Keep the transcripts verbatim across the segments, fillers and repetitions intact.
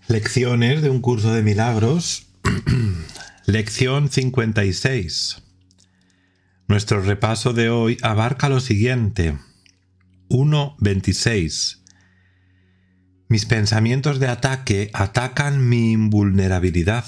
Lecciones de un curso de milagros. Lección cincuenta y seis. Nuestro repaso de hoy abarca lo siguiente. uno veintiséis. Mis pensamientos de ataque atacan mi invulnerabilidad.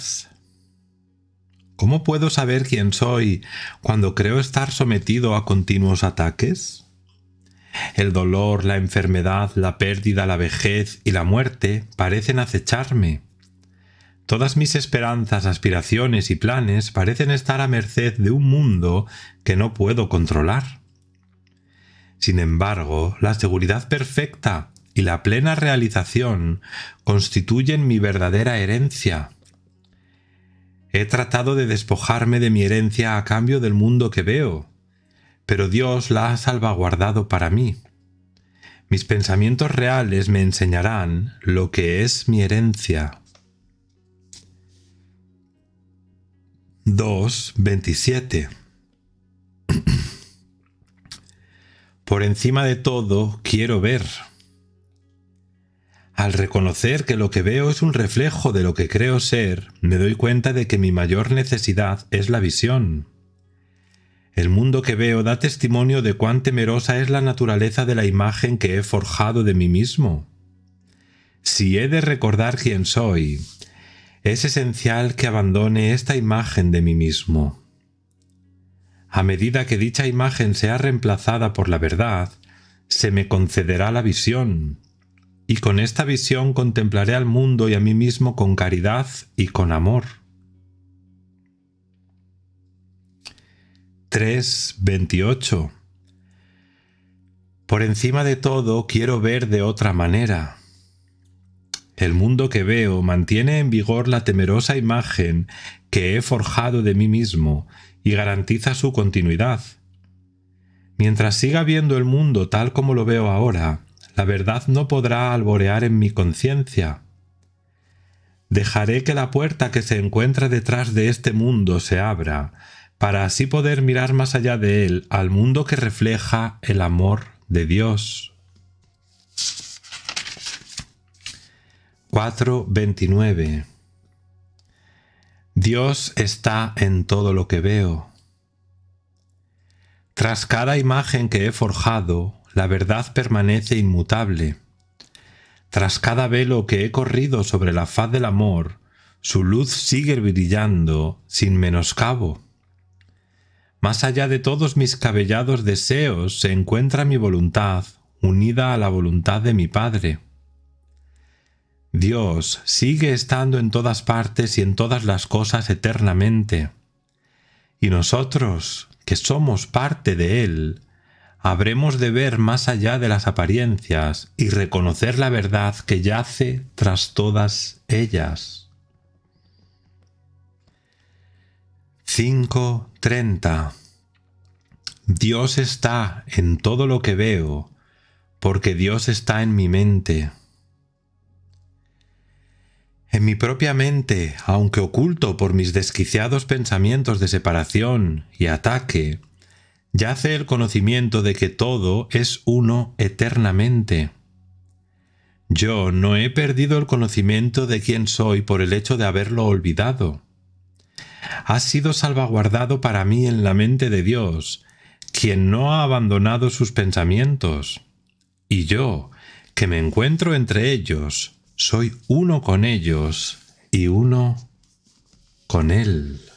¿Cómo puedo saber quién soy cuando creo estar sometido a continuos ataques? El dolor, la enfermedad, la pérdida, la vejez y la muerte parecen acecharme. Todas mis esperanzas, aspiraciones y planes parecen estar a merced de un mundo que no puedo controlar. Sin embargo, la seguridad perfecta y la plena realización constituyen mi verdadera herencia. He tratado de despojarme de mi herencia a cambio del mundo que veo, pero Dios la ha salvaguardado para mí. Mis pensamientos reales me enseñarán lo que es mi herencia. dos veintisiete. Por encima de todo, quiero ver. Al reconocer que lo que veo es un reflejo de lo que creo ser, me doy cuenta de que mi mayor necesidad es la visión. El mundo que veo da testimonio de cuán temerosa es la naturaleza de la imagen que he forjado de mí mismo. Si he de recordar quién soy, es esencial que abandone esta imagen de mí mismo. A medida que dicha imagen sea reemplazada por la verdad, se me concederá la visión, y con esta visión contemplaré al mundo y a mí mismo con caridad y con amor. tres veintiocho. Por encima de todo, quiero ver de otra manera. El mundo que veo mantiene en vigor la temerosa imagen que he forjado de mí mismo y garantiza su continuidad. Mientras siga viendo el mundo tal como lo veo ahora, la verdad no podrá alborear en mi conciencia. Dejaré que la puerta que se encuentra detrás de este mundo se abra, para así poder mirar más allá de él al mundo que refleja el amor de Dios. cuatro veintinueve. Dios está en todo lo que veo. Tras cada imagen que he forjado, la verdad permanece inmutable. Tras cada velo que he corrido sobre la faz del amor, su luz sigue brillando sin menoscabo. Más allá de todos mis cabellados deseos se encuentra mi voluntad, unida a la voluntad de mi Padre. Dios sigue estando en todas partes y en todas las cosas eternamente. Y nosotros, que somos parte de Él, habremos de ver más allá de las apariencias y reconocer la verdad que yace tras todas ellas. cinco treinta. Dios está en todo lo que veo, porque Dios está en mi mente. En mi propia mente, aunque oculto por mis desquiciados pensamientos de separación y ataque, yace el conocimiento de que todo es uno eternamente. Yo no he perdido el conocimiento de quién soy por el hecho de haberlo olvidado. Ha sido salvaguardado para mí en la mente de Dios, quien no ha abandonado sus pensamientos. Y yo, que me encuentro entre ellos, soy uno con ellos y uno con Él.